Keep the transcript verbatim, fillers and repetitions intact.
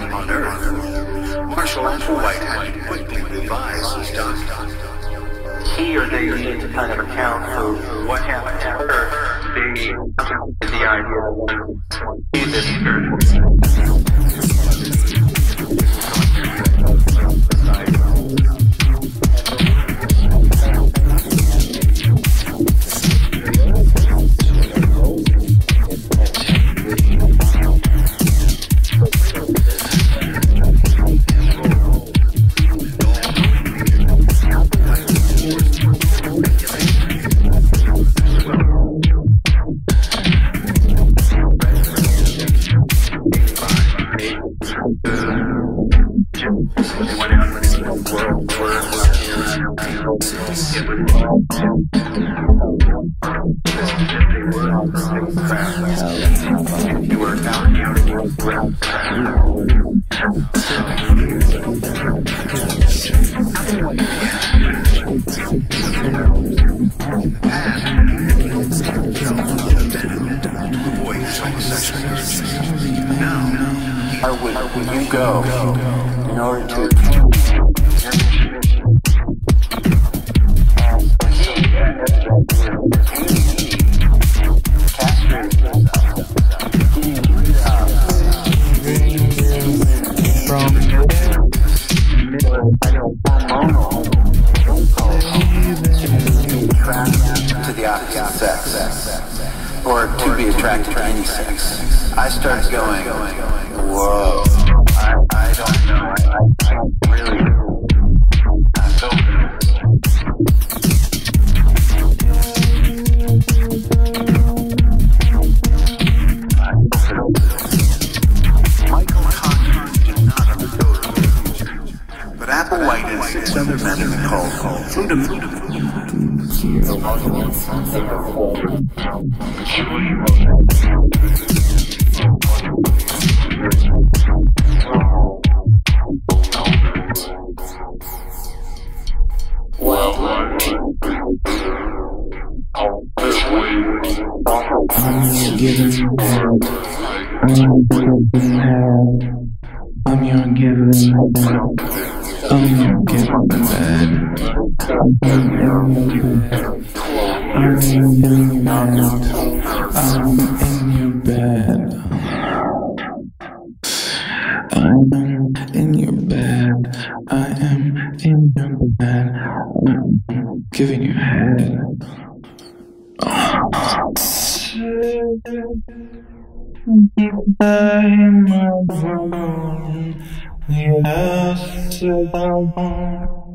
on Earth, Marshal Applewhite had to quickly revise his doctrine. He or they need to kind of account for what happened to her. They adopted the idea that he this spiritual. Or would, would you go in order to to the opposite sex, or to be attracted to any sex? I started going, whoa, I, I don't know, I, I really, I felt Michael Cotton did not undergo it, but Applewhite and six other men in the cult flew to I'm your given bed. I'm your given bed. I'm in your bed. I'm in your bed. I am in your bed. I'm giving you head. I'm a yes,